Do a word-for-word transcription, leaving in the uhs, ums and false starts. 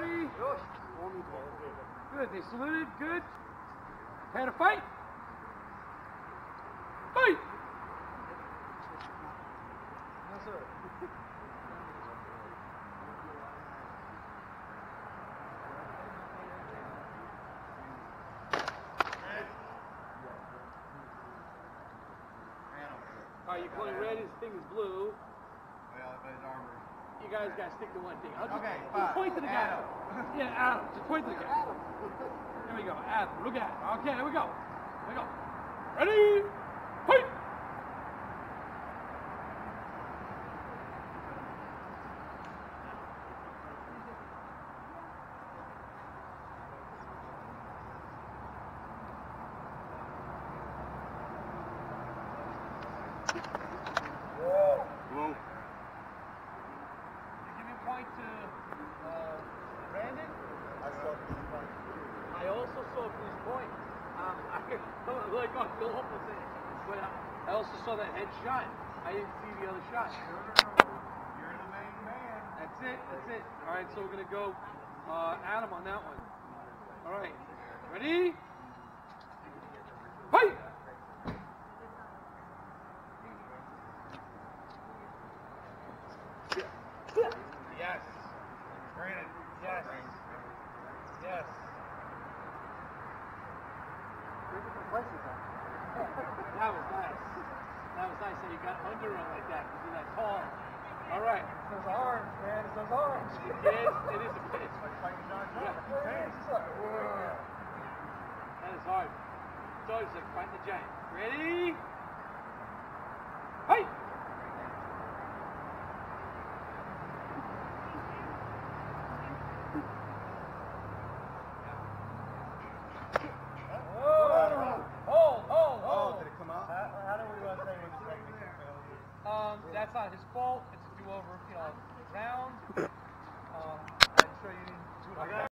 Ready? Good. They saluted. Good. Had a fight. Fight. No, sir. Alright, you're calling red, his thing is blue. Well, but his armor. You guys gotta stick to one thing. I'll just, Okay, just fine. point to the guy. Adam. Yeah, Adam. Just point to the guy. Adam. There we go. Adam. Look at him. Okay, there we go. There we go. Ready? Fight! Whoa. Give me a point to uh, Brandon. I saw this point. I also saw Bruce Point. Um, I I'm like oh, Phil Huffleton, but I, I also saw that head shot. I didn't see the other shot. You're the main man. That's it. That's it. All right, so we're gonna go uh, Adam on that one. All right, ready? Fight! Yes. Brandon. Yes. Yes. That was nice. That was nice that you got under him like that because you're that tall. All right. It's those arms, man. It's those arms. It is. It is a bit. It's like fighting John Yeah. John. It's like, whoa. That is hard. It's always like fighting the giant. Ready? Fight! Hold, hold, Oh, hold. did it come out? How, how do we want to say when the technical failure? Um, that's not his fault. It's a do-over, you know, round. Um, I'm sure you didn't do it.